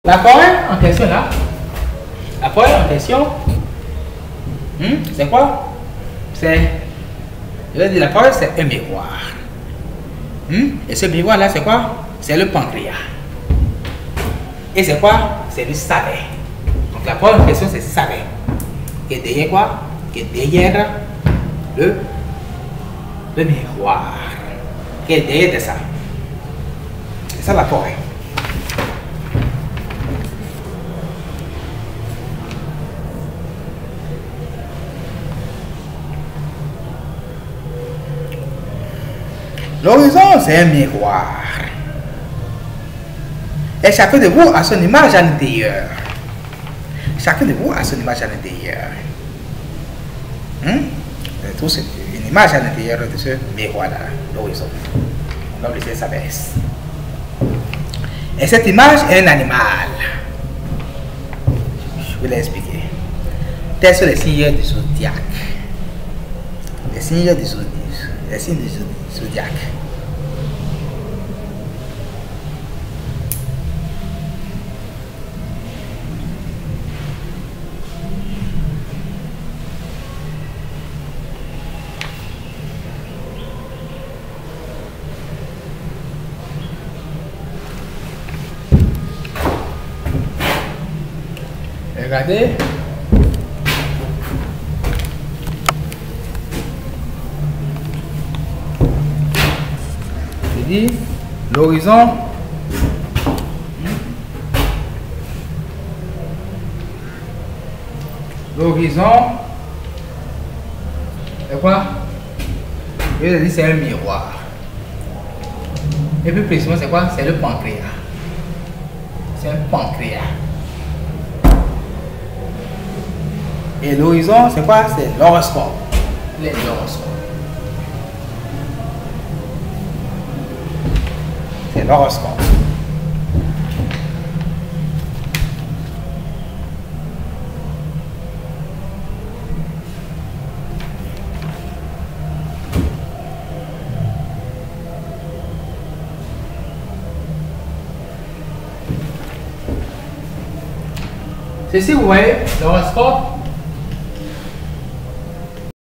La forêt en question là, la forêt en question, c'est quoi? C'est, je vais dire, la forêt c'est un miroir. Et ce miroir là c'est quoi? C'est le pancréas. Et c'est quoi? C'est le savais. Donc la forêt en question c'est savais. Qui est derrière quoi? Qui est derrière le miroir. Qui est derrière de ça. C'est ça la forêt. L'horizon, c'est un miroir. Et chacun de vous a son image à l'intérieur. Chacun de vous a son image à l'intérieur. Tout c'est une image à l'intérieur de ce miroir-là, l'horizon. Donc, le ciel s'abaisse. Et cette image est un animal. Je vais l'expliquer. Tels sont les signes du zodiaque. Les signes du zodiaque. Les signes du zodiaque. Regardez. Je dis l'horizon. L'horizon. C'est quoi? Je vais dire c'est un miroir. Et plus précisément c'est quoi? C'est le pancréas. C'est un pancréas. Et l'horizon, c'est quoi? C'est l'horoscope. L'horoscope. C'est l'horoscope. Ceci, vous voyez, l'horoscope.